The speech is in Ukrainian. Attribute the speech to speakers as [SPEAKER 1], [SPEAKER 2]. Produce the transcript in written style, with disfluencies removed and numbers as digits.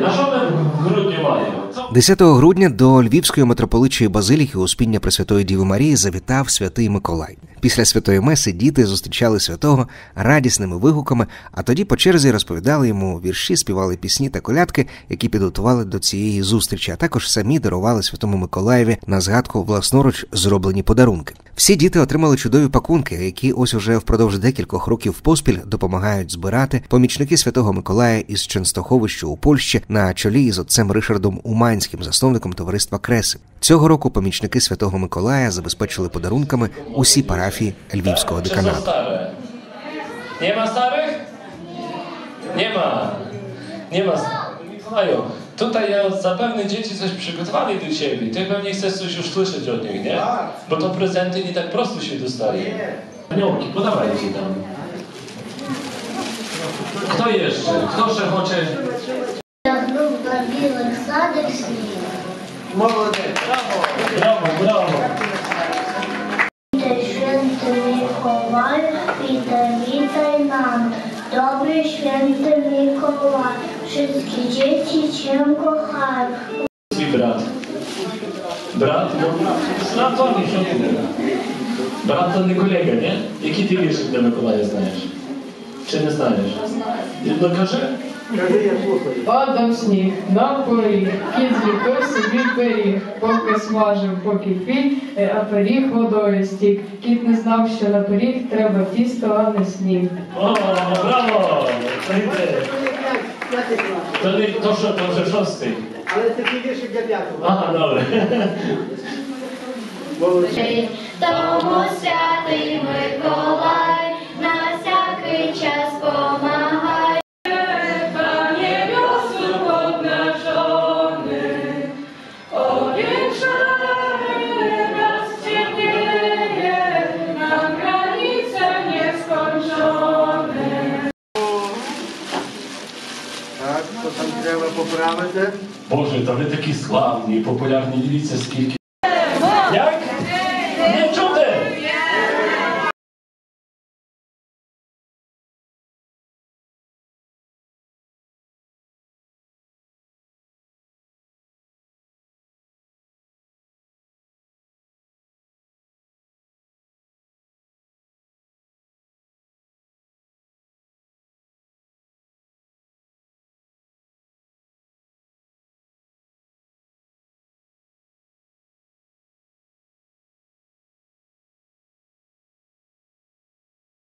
[SPEAKER 1] На що ми в грудні маємо?
[SPEAKER 2] 10 грудня до Львівської митрополичої базиліки Успіння Пресвятої Діви Марії завітав святий Миколай. Після святої меси діти зустрічали святого радісними вигуками, а тоді по черзі розповідали йому вірші, співали пісні та колядки, які підготували до цієї зустрічі, а також самі дарували святому Миколаєві на згадку власноруч зроблені подарунки. Всі діти отримали чудові пакунки, які ось уже впродовж декількох років поспіль допомагають збирати помічники святого Миколая із Częstochowy у Польщі на чолі із отцем Ришардом Уманським, засновником товариства Креси. Цього року помічники святого Миколая забезпечили подарунками усі парафії Львівського деканату.
[SPEAKER 1] Nie ma starych? Nie ma. Nie ma. Mikołaju, tutaj zapewne dzieci coś przygotowali do ciebie. Ty pewnie chcesz coś już słyszeć od nich, nie? Bo to prezenty nie tak prosto się dostaje. Aniołki, podawajcie tam. Kto jeszcze? Kto ще хоче?
[SPEAKER 3] Молодець.
[SPEAKER 1] Brawo, brawo.
[SPEAKER 4] Święty Mikołaj, witaj nam. Dobry święty Mikołaj, wszystkie dzieci cię kochają.
[SPEAKER 1] Twój brat. Brat? No to nie się. Brat to nie kolega, nie? Jaki ty wiersz dla Mikołaja znajesz? Czy nie znajesz? No każe?
[SPEAKER 3] Кажи, я слухаю.
[SPEAKER 5] Падав сніг на поріг, кіт зліпив собі пиріг, поки смажив, поки пік, а пиріг водою стік. Кіт не знав, що на пиріг треба тісто, а не сніг.
[SPEAKER 1] O, brawo! To що, to вже шостий.
[SPEAKER 3] Але такий віршик для п'ятого.
[SPEAKER 1] Ага, добре.
[SPEAKER 3] Молодець.
[SPEAKER 4] Тому святий Миколай на всякий час помагай.
[SPEAKER 3] Так, що там треба поправити?
[SPEAKER 1] Боже, та ви такі славні, популярні, дивіться скільки.